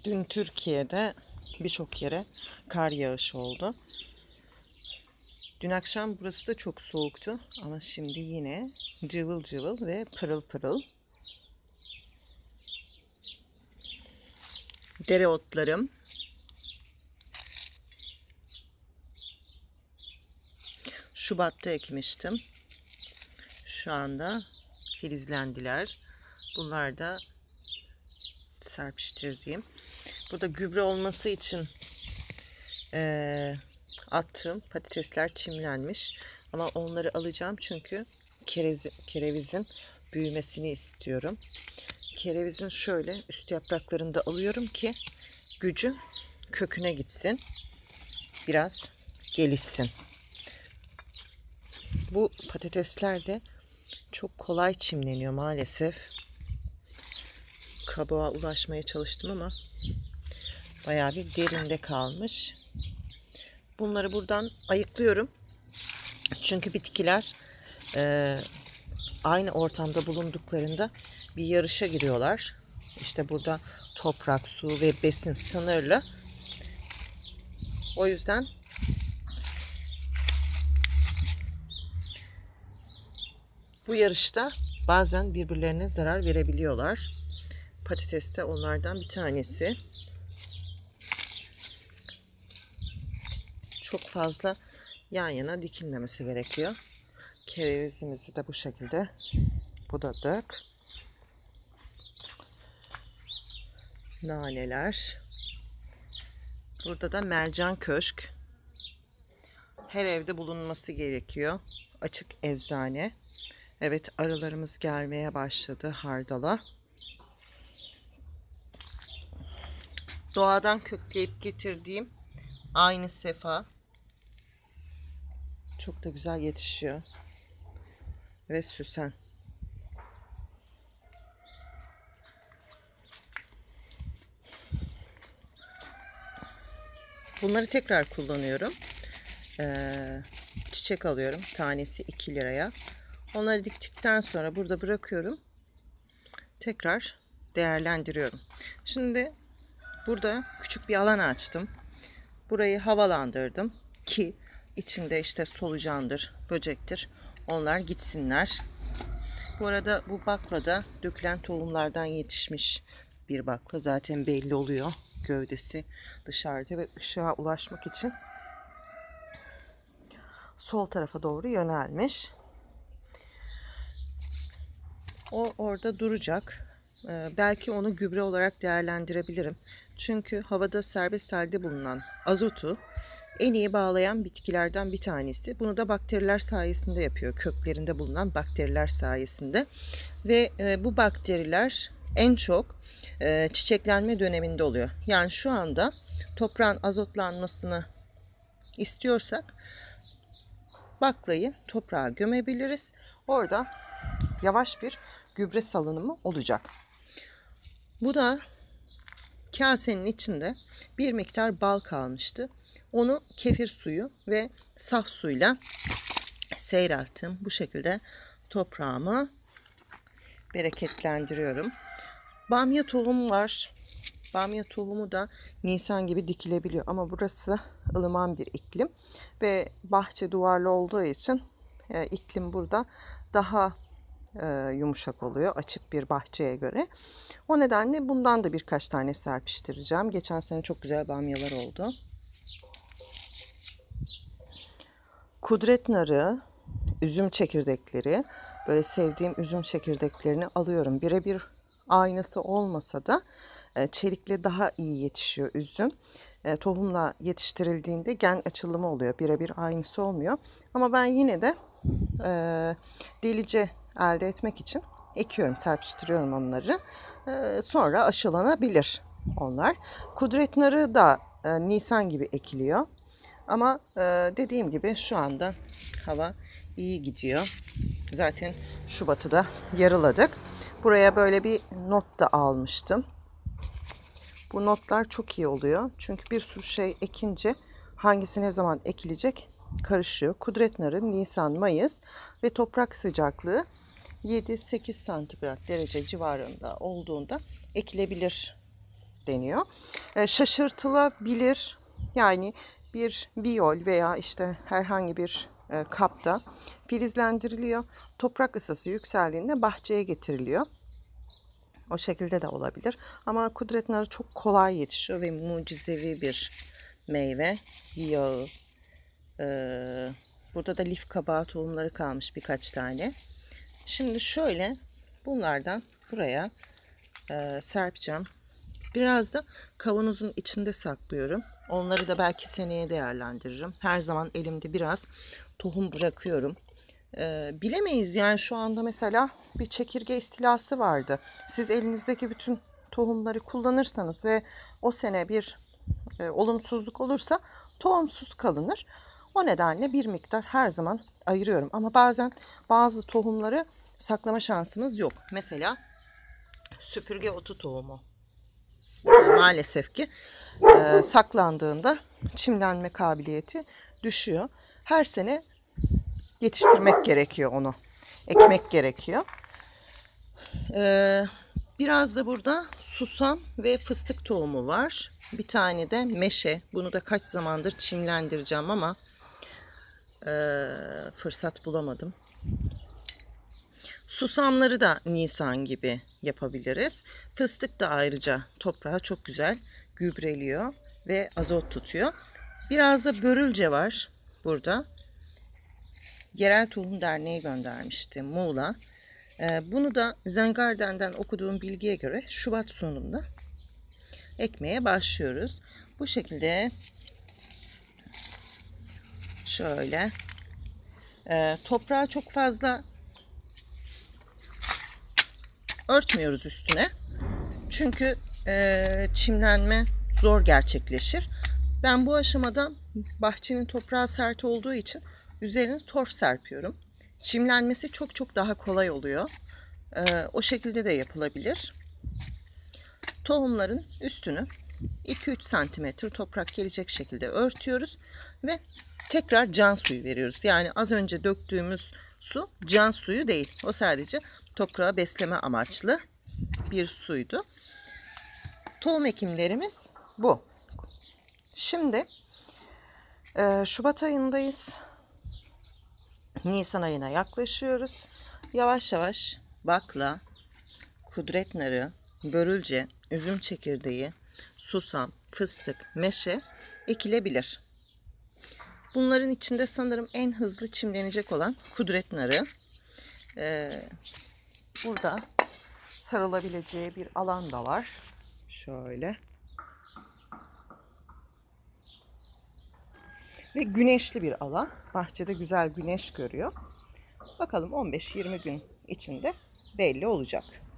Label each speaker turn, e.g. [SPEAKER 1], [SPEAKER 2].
[SPEAKER 1] Dün Türkiye'de birçok yere kar yağışı oldu. Dün akşam burası da çok soğuktu ama şimdi yine cıvıl cıvıl ve pırıl pırıl. Dereotlarım Şubat'ta ekmiştim. Şu anda filizlendiler. Bunlar da serpiştirdiğim. Burada gübre olması için attığım patatesler çimlenmiş. Ama onları alacağım çünkü kerevizin büyümesini istiyorum. Kerevizin şöyle üst yapraklarını da alıyorum ki gücü köküne gitsin. Biraz gelişsin. Bu patatesler de çok kolay çimleniyor maalesef. Kabuğa ulaşmaya çalıştım ama bayağı bir derinde kalmış. Bunları buradan ayıklıyorum. Çünkü bitkiler aynı ortamda bulunduklarında bir yarışa giriyorlar. İşte burada toprak, su ve besin sınırlı. O yüzden bu yarışta bazen birbirlerine zarar verebiliyorlar. Patates de onlardan bir tanesi. Çok fazla yan yana dikilmemesi gerekiyor. Kerevizimizi de bu şekilde budadık. Naneler. Burada da mercan köşk. Her evde bulunması gerekiyor. Açık eczane. Evet, arılarımız gelmeye başladı hardala. Doğadan kökleyip getirdiğim aynı sefa. Çok da güzel yetişiyor. Ve süsen. Bunları tekrar kullanıyorum. Çiçek alıyorum. Tanesi 2 liraya. Onları diktikten sonra burada bırakıyorum. Tekrar değerlendiriyorum. Şimdi burada küçük bir alan açtım. Burayı havalandırdım ki içinde işte solucandır, böcektir. Onlar gitsinler. Bu arada bu bakla da dökülen tohumlardan yetişmiş bir bakla. Zaten belli oluyor. Gövdesi dışarıda ve ışığa ulaşmak için sol tarafa doğru yönelmiş. O orada duracak. Belki onu gübre olarak değerlendirebilirim. Çünkü havada serbest halde bulunan azotu en iyi bağlayan bitkilerden bir tanesi. Bunu da bakteriler sayesinde yapıyor. Köklerinde bulunan bakteriler sayesinde. Ve bu bakteriler en çok çiçeklenme döneminde oluyor. Yani şu anda toprağın azotlanmasını istiyorsak baklayı toprağa gömebiliriz. Orada yavaş bir gübre salınımı olacak. Bu da kasenin içinde bir miktar bal kalmıştı. Onu kefir suyu ve saf suyla seyrelttim. Bu şekilde toprağımı bereketlendiriyorum. Bamya tohumu var. Bamya tohumu da Nisan gibi dikilebiliyor. Ama burası ılıman bir iklim. Ve bahçe duvarlı olduğu için iklim burada daha yumuşak oluyor açık bir bahçeye göre. O nedenle bundan da birkaç tane serpiştireceğim. Geçen sene çok güzel bamyalar oldu. Kudret narı, üzüm çekirdekleri, böyle sevdiğim üzüm çekirdeklerini alıyorum. Birebir aynısı olmasa da çelikle daha iyi yetişiyor üzüm. Tohumla yetiştirildiğinde gen açılımı oluyor. Birebir aynısı olmuyor. Ama ben yine de delice elde etmek için ekiyorum, serpiştiriyorum onları. Sonra aşılanabilir onlar. Kudret narı da Nisan gibi ekiliyor. Ama dediğim gibi şu anda hava iyi gidiyor. Zaten Şubat'ı da yarıladık. Buraya böyle bir not da almıştım. Bu notlar çok iyi oluyor. Çünkü bir sürü şey ekince hangisi ne zaman ekilecek karışıyor. Kudret narı Nisan, Mayıs ve toprak sıcaklığı 7-8 santigrat derece civarında olduğunda ekilebilir deniyor. Şaşırtılabilir. Yani bir viyol veya işte herhangi bir kapta filizlendiriliyor. Toprak ısısı yükseldiğinde bahçeye getiriliyor. O şekilde de olabilir. Ama kudret narı çok kolay yetişiyor ve mucizevi bir meyve. Yağı. Burada da lif kabağı tohumları kalmış birkaç tane. Şimdi şöyle bunlardan buraya serpeceğim. Biraz da kavanozun içinde saklıyorum. Onları da belki seneye değerlendiririm. Her zaman elimde biraz tohum bırakıyorum. Bilemeyiz yani şu anda mesela bir çekirge istilası vardı. Siz elinizdeki bütün tohumları kullanırsanız ve o sene bir olumsuzluk olursa tohumsuz kalınır. O nedenle bir miktar her zaman ayırıyorum. Ama bazen bazı tohumları saklama şansımız yok. Mesela süpürge otu tohumu. Maalesef ki saklandığında çimlenme kabiliyeti düşüyor. Her sene yetiştirmek gerekiyor onu. Ekmek gerekiyor. Biraz da burada susam ve fıstık tohumu var. Bir tane de meşe. Bunu da kaç zamandır çimlendireceğim ama fırsat bulamadım. Susamları da Nisan gibi yapabiliriz. Fıstık da ayrıca toprağı çok güzel gübreliyor ve azot tutuyor. Biraz da börülce var burada. Yerel Tohum Derneği göndermişti Muğla. Bunu da Zengarden'den okuduğum bilgiye göre Şubat sonunda ekmeye başlıyoruz. Bu şekilde şöyle toprağı çok fazla örtmüyoruz üstüne. Çünkü çimlenme zor gerçekleşir. Ben bu aşamada bahçenin toprağı sert olduğu için üzerine torf serpiyorum. Çimlenmesi çok çok daha kolay oluyor. O şekilde de yapılabilir. Tohumların üstünü 2-3 santimetre toprak gelecek şekilde örtüyoruz ve tekrar can suyu veriyoruz. Yani az önce döktüğümüz su can suyu değil. O sadece toprağı besleme amaçlı bir suydu. Tohum ekimlerimiz bu. Şimdi Şubat ayındayız. Nisan ayına yaklaşıyoruz. Yavaş yavaş bakla, kudret narı, börülce, üzüm çekirdeği, susam, fıstık, meşe ekilebilir. Bunların içinde sanırım en hızlı çimlenecek olan kudret narı. Burada sarılabileceği bir alan da var. Şöyle. Ve güneşli bir alan. Bahçede güzel güneş görüyor. Bakalım 15-20 gün içinde belli olacak.